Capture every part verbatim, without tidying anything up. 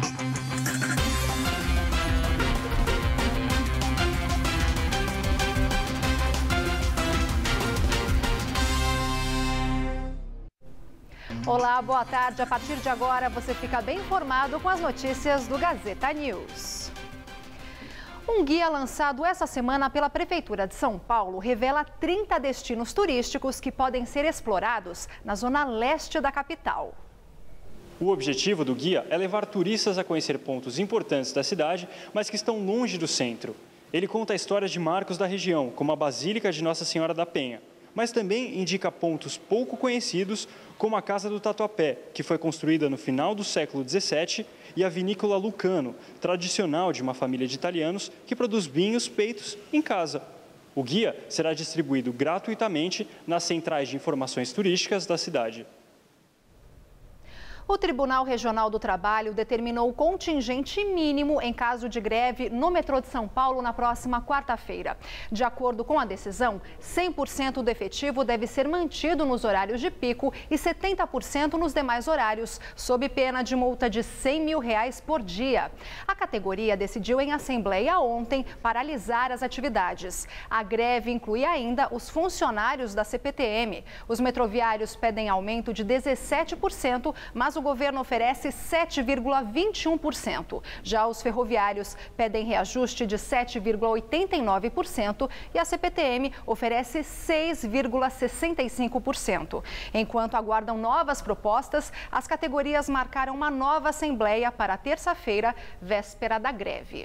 Olá, boa tarde. A partir de agora você fica bem informado com as notícias do Gazeta News. Um guia lançado essa semana pela Prefeitura de São Paulo revela trinta destinos turísticos que podem ser explorados na zona leste da capital. O objetivo do guia é levar turistas a conhecer pontos importantes da cidade, mas que estão longe do centro. Ele conta a história de marcos da região, como a Basílica de Nossa Senhora da Penha, mas também indica pontos pouco conhecidos, como a Casa do Tatuapé, que foi construída no final do século dezessete, e a Vinícola Lucano, tradicional de uma família de italianos que produz vinhos feitos em casa. O guia será distribuído gratuitamente nas centrais de informações turísticas da cidade. O Tribunal Regional do Trabalho determinou o contingente mínimo em caso de greve no metrô de São Paulo na próxima quarta-feira. De acordo com a decisão, cem por cento do efetivo deve ser mantido nos horários de pico e setenta por cento nos demais horários, sob pena de multa de cem mil reais por dia. A categoria decidiu em assembleia ontem paralisar as atividades. A greve inclui ainda os funcionários da C P T M. Os metroviários pedem aumento de dezessete por cento, mas o O governo oferece sete vírgula vinte e um por cento. Já os ferroviários pedem reajuste de sete vírgula oitenta e nove por cento e a C P T M oferece seis vírgula sessenta e cinco por cento. Enquanto aguardam novas propostas, as categorias marcaram uma nova assembleia para terça-feira, véspera da greve.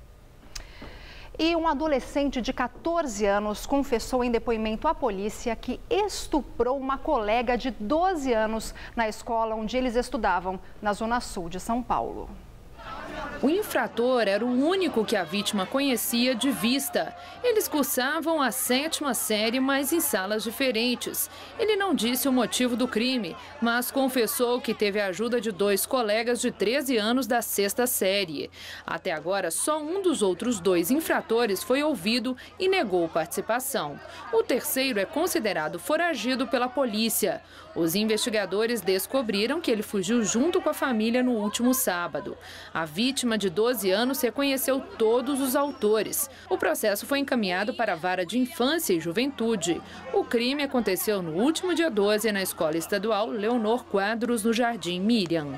E um adolescente de quatorze anos confessou em depoimento à polícia que estuprou uma colega de doze anos na escola onde eles estudavam, na zona sul de São Paulo. O infrator era o único que a vítima conhecia de vista. Eles cursavam a sétima série, mas em salas diferentes. Ele não disse o motivo do crime, mas confessou que teve a ajuda de dois colegas de treze anos da sexta série. Até agora, só um dos outros dois infratores foi ouvido e negou participação. O terceiro é considerado foragido pela polícia. Os investigadores descobriram que ele fugiu junto com a família no último sábado. A vítima de doze anos reconheceu todos os autores. O processo foi encaminhado para a Vara de Infância e Juventude. O crime aconteceu no último dia doze na Escola Estadual Leonor Quadros, no Jardim Miriam.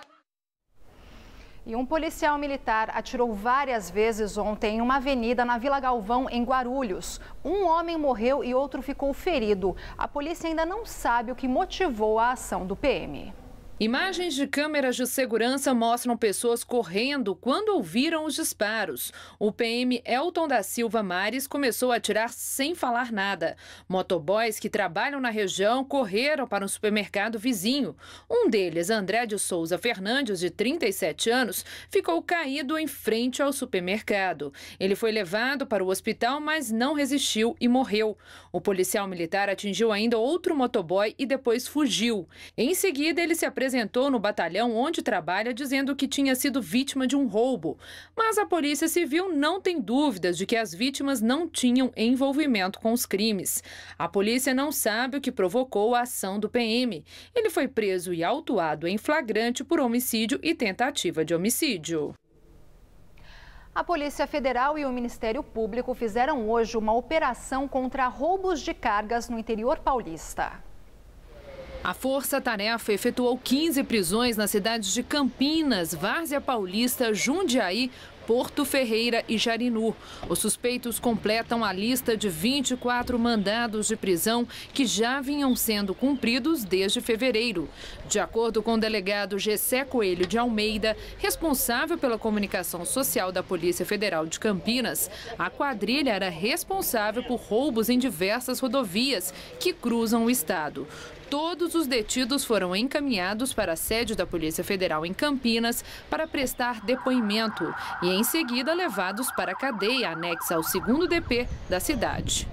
E um policial militar atirou várias vezes ontem em uma avenida na Vila Galvão, em Guarulhos. Um homem morreu e outro ficou ferido. A polícia ainda não sabe o que motivou a ação do P M. Imagens de câmeras de segurança mostram pessoas correndo quando ouviram os disparos. O P M Elton da Silva Mares começou a atirar sem falar nada. Motoboys que trabalham na região correram para um supermercado vizinho. Um deles, André de Souza Fernandes, de trinta e sete anos, ficou caído em frente ao supermercado. Ele foi levado para o hospital, mas não resistiu e morreu. O policial militar atingiu ainda outro motoboy e depois fugiu. Em seguida, ele se apresentou apresentou no batalhão onde trabalha dizendo que tinha sido vítima de um roubo. Mas a Polícia Civil não tem dúvidas de que as vítimas não tinham envolvimento com os crimes. A polícia não sabe o que provocou a ação do P M. Ele foi preso e autuado em flagrante por homicídio e tentativa de homicídio. A Polícia Federal e o Ministério Público fizeram hoje uma operação contra roubos de cargas no interior paulista. A Força Tarefa efetuou quinze prisões nas cidades de Campinas, Várzea Paulista, Jundiaí, Porto Ferreira e Jarinu. Os suspeitos completam a lista de vinte e quatro mandados de prisão que já vinham sendo cumpridos desde fevereiro. De acordo com o delegado Gessé Coelho de Almeida, responsável pela comunicação social da Polícia Federal de Campinas, a quadrilha era responsável por roubos em diversas rodovias que cruzam o estado. Todos os detidos foram encaminhados para a sede da Polícia Federal em Campinas para prestar depoimento e, em seguida, levados para a cadeia anexa ao segundo D P da cidade.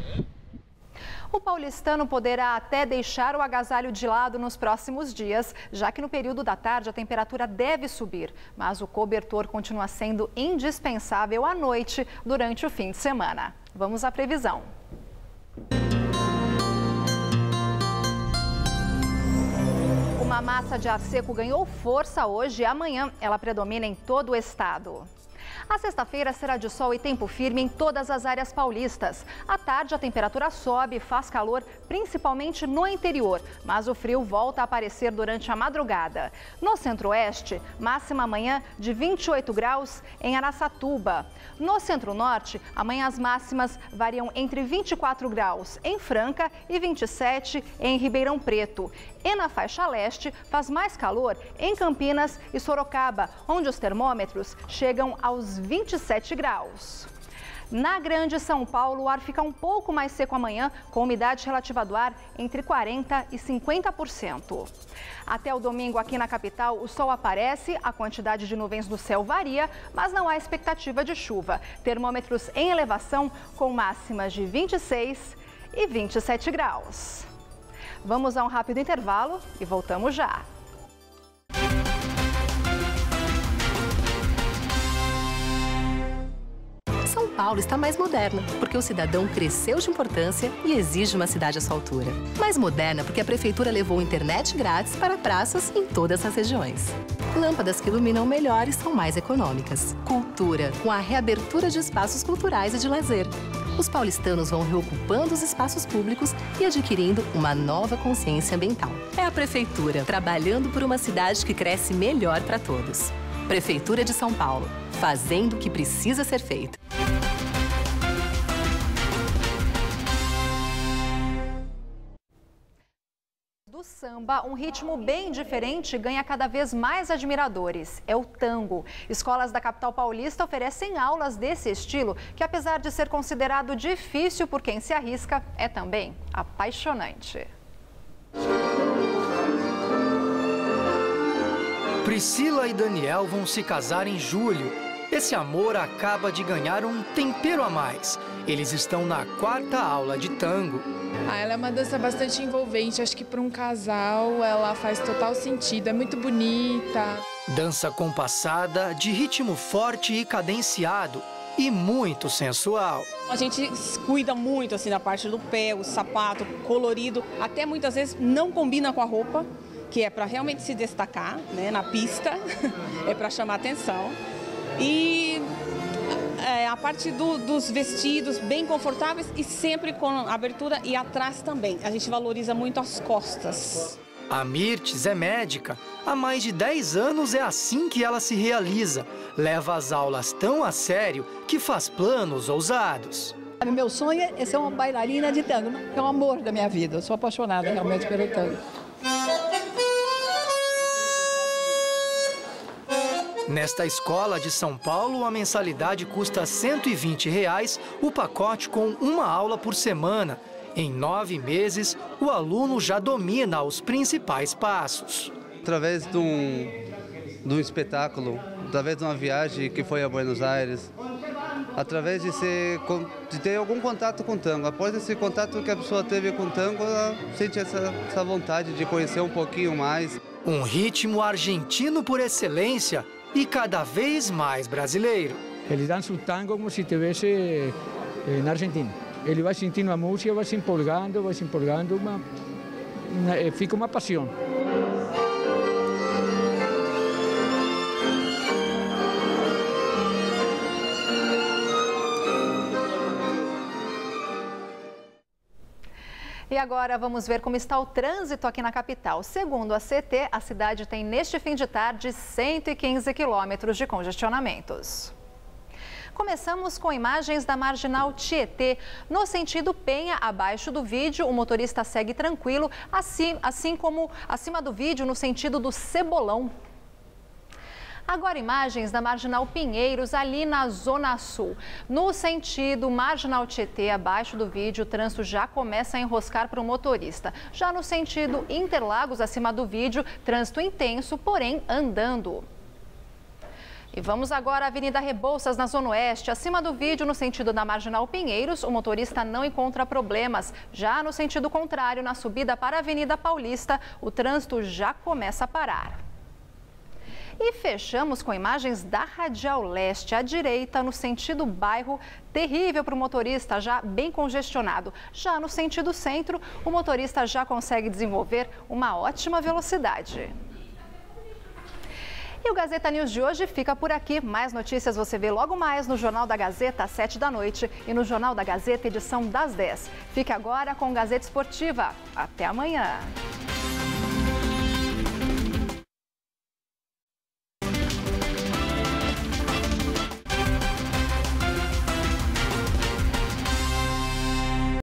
O paulistano poderá até deixar o agasalho de lado nos próximos dias, já que no período da tarde a temperatura deve subir, mas o cobertor continua sendo indispensável à noite durante o fim de semana. Vamos à previsão. Uma Uma massa de ar seco ganhou força hoje e amanhã ela predomina em todo o estado. A sexta-feira será de sol e tempo firme em todas as áreas paulistas. À tarde, a temperatura sobe e faz calor, principalmente no interior, mas o frio volta a aparecer durante a madrugada. No centro-oeste, máxima amanhã de vinte e oito graus em Araçatuba. No centro-norte, amanhã as máximas variam entre vinte e quatro graus em Franca e vinte e sete em Ribeirão Preto. E na faixa leste, faz mais calor em Campinas e Sorocaba, onde os termômetros chegam aos vinte e sete graus. Na Grande São Paulo, o ar fica um pouco mais seco amanhã, com umidade relativa do ar entre quarenta por cento e cinquenta por cento. Até o domingo, aqui na capital, o sol aparece, a quantidade de nuvens no céu varia, mas não há expectativa de chuva. Termômetros em elevação, com máximas de vinte e seis e vinte e sete graus. Vamos a um rápido intervalo e voltamos já. São Paulo está mais moderna, porque o cidadão cresceu de importância e exige uma cidade à sua altura. Mais moderna porque a Prefeitura levou internet grátis para praças em todas as regiões. Lâmpadas que iluminam melhor e são mais econômicas. Cultura, com a reabertura de espaços culturais e de lazer. Os paulistanos vão reocupando os espaços públicos e adquirindo uma nova consciência ambiental. É a Prefeitura, trabalhando por uma cidade que cresce melhor para todos. Prefeitura de São Paulo, fazendo o que precisa ser feito. Do samba, um ritmo bem diferente ganha cada vez mais admiradores. É o tango. Escolas da capital paulista oferecem aulas desse estilo, que apesar de ser considerado difícil por quem se arrisca, é também apaixonante. Priscila e Daniel vão se casar em julho. Esse amor acaba de ganhar um tempero a mais. Eles estão na quarta aula de tango. Ah, ela é uma dança bastante envolvente, acho que para um casal ela faz total sentido, é muito bonita. Dança compassada, de ritmo forte e cadenciado e muito sensual. A gente cuida muito assim da parte do pé, o sapato colorido, até muitas vezes não combina com a roupa, que é para realmente se destacar, né, na pista, é para chamar atenção. E é, a parte do, dos vestidos bem confortáveis e sempre com abertura e atrás também. A gente valoriza muito as costas. A Mirtes é médica. Há mais de dez anos é assim que ela se realiza. Leva as aulas tão a sério que faz planos ousados. Meu sonho é ser uma bailarina de tango. É o amor da minha vida. Eu sou apaixonada realmente pelo tango. Nesta escola de São Paulo, a mensalidade custa cento e vinte reais, o pacote com uma aula por semana. Em nove meses, o aluno já domina os principais passos. Através de um, de um espetáculo, através de uma viagem que foi a Buenos Aires, através de, ser, de ter algum contato com o tango. Após esse contato que a pessoa teve com o tango, ela sente essa, essa vontade de conhecer um pouquinho mais. Um ritmo argentino por excelência e cada vez mais brasileiro. Ele dança o tango como se estivesse na Argentina. Ele vai sentindo a música, vai se empolgando, vai se empolgando, uma, uma, fica uma paixão. E agora vamos ver como está o trânsito aqui na capital. Segundo a C T, a cidade tem neste fim de tarde cento e quinze quilômetros de congestionamentos. Começamos com imagens da Marginal Tietê. No sentido Penha, abaixo do vídeo, o motorista segue tranquilo, assim, assim como acima do vídeo no sentido do Cebolão. Agora imagens da Marginal Pinheiros, ali na Zona Sul. No sentido Marginal Tietê, abaixo do vídeo, o trânsito já começa a enroscar para o motorista. Já no sentido Interlagos, acima do vídeo, trânsito intenso, porém andando. E vamos agora à Avenida Rebouças, na Zona Oeste. Acima do vídeo, no sentido da Marginal Pinheiros, o motorista não encontra problemas. Já no sentido contrário, na subida para a Avenida Paulista, o trânsito já começa a parar. E fechamos com imagens da Radial Leste, à direita, no sentido bairro, terrível para o motorista, já bem congestionado. Já no sentido centro, o motorista já consegue desenvolver uma ótima velocidade. E o Gazeta News de hoje fica por aqui. Mais notícias você vê logo mais no Jornal da Gazeta, às sete da noite, e no Jornal da Gazeta, edição das dez. Fique agora com Gazeta Esportiva. Até amanhã.